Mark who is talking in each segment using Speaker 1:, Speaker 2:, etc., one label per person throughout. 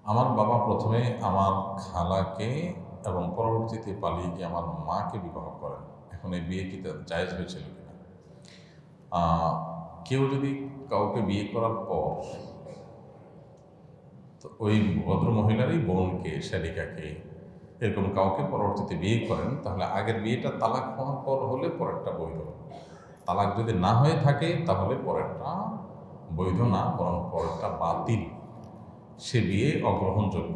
Speaker 1: আমার বাবা প্রথমে আমার খালাকে এবং পরবর্তীতে পালিয়ে গিয়ে আমার মাকে বিবাহ করেন। এখন এই বিয়ে কি জায়েজ হয়েছিল কিনা? কেউ যদি কাউকে বিয়ে করার পর তো ওই ভদ্র মহিলারই বোনকে, শালিকাকে, এরকম কাউকে পরবর্তীতে বিয়ে করেন, তাহলে আগের বিয়েটা তালাক হওয়ার পর হলে পরেরটা বৈধ। তালাক যদি না হয়ে থাকে তাহলে পরেরটা বৈধ না, বরং পরেরটা বাতিল। সে বিয়ে অগ্রহণযোগ্য।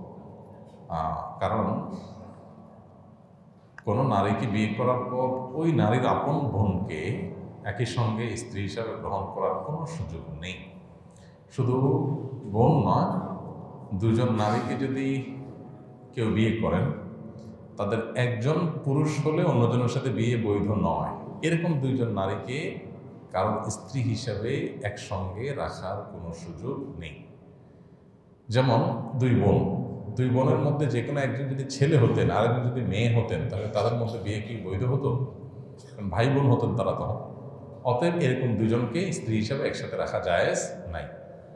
Speaker 1: কারণ কোনো নারীকে বিয়ে করার পর ওই নারীর আপন বোনকে একই সঙ্গে স্ত্রী হিসাবে গ্রহণ করার কোনো সুযোগ নেই। শুধু বোন নয়, দুজন নারীকে যদি কেউ বিয়ে করেন, তাদের একজন পুরুষ হলে অন্যজনের সাথে বিয়ে বৈধ নয়। এরকম দুইজন নারীকে কারণ স্ত্রী হিসাবে একসঙ্গে রাখার কোনো সুযোগ নেই। যেমন দুই বোনের মধ্যে যে কোনো একজন যদি ছেলে হতেন, আরেকজন যদি মেয়ে হতেন, তাহলে তাদের মধ্যে বিয়ে কি বৈধ হতো? কারণ ভাই বোন হতেন তারা তখন। অতএব এরকম দুজনকে স্ত্রী হিসাবে একসাথে রাখা জায়েজ নাই।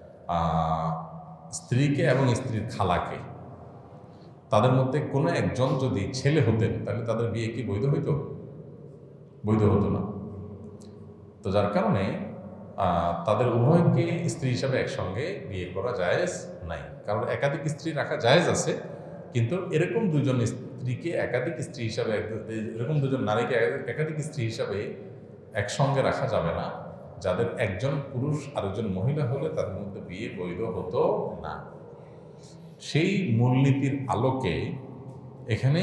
Speaker 1: স্ত্রীকে এবং স্ত্রীর খালাকে, তাদের মধ্যে কোনো একজন যদি ছেলে হতেন, তাহলে তাদের বিয়ে কি বৈধ হইতো? বৈধ হতো না। তো যার কারণে তাদের উভয়কে স্ত্রী হিসাবে একসঙ্গে বিয়ে করা জায়েজ নাই। কারণ একাধিক স্ত্রী রাখা জায়েজ আছে, কিন্তু এরকম দুজন স্ত্রীকে একাধিক স্ত্রী হিসাবে, এরকম দুজন নারীকে একাধিক স্ত্রী হিসাবে একসঙ্গে রাখা যাবে না। যাদের একজন পুরুষ আরেকজন মহিলা হলে তাদের মধ্যে বিয়ে বৈধ হতো না। সেই মূলনীতির আলোকে এখানে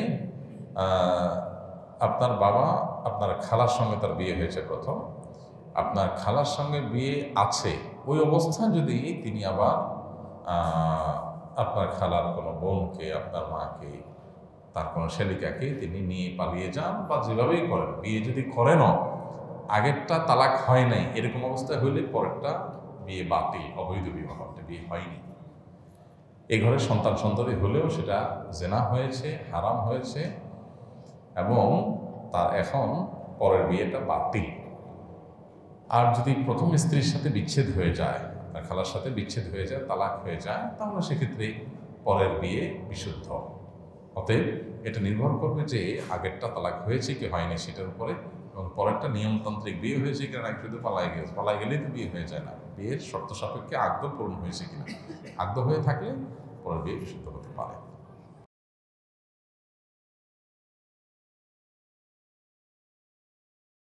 Speaker 1: আপনার বাবা আপনার খালার সঙ্গে তার বিয়ে হয়েছে প্রথম, আপনার খালার সঙ্গে বিয়ে আছে, ওই অবস্থায় যদি তিনি আবার আপনার খালার কোনো বোনকে, আপনার মাকে, তার কোনো শালিকাকে তিনি নিয়ে পালিয়ে যান বা যেভাবেই করেন, বিয়ে যদি করেনও আগেরটা তালাক হয় নাই, এরকম অবস্থায় হইলে পরেরটা বিয়ে বাতিল, অবৈধ বিবাহ, বিয়ে হয়নি। এ ঘরে সন্তান হলেও সেটা জেনা হয়েছে, হারাম হয়েছে, এবং তার এখন পরের বিয়েটা বাতিল। আর যদি প্রথম স্ত্রীর সাথে বিচ্ছেদ হয়ে যায়, তার খালার সাথে বিচ্ছেদ হয়ে যায়, তালাক হয়ে যায়, তাহলে সেক্ষেত্রে পরের বিয়ে বিশুদ্ধ। অতএব এটা নির্ভর করবে যে আগেরটা তালাক হয়েছে কি হয়নি সেটার উপরে, এবং পরেরটা নিয়মতান্ত্রিক বিয়ে হয়েছে কিনা, শুধু পালাই গেলেই তো বিয়ে হয়ে যায় না। বিয়ের শর্ত সাপেক্ষে আগ্রহ পূরণ হয়েছে কিনা, আগ্রহ হয়ে থাকলে পরের বিয়ে বিশুদ্ধ হতে পারে।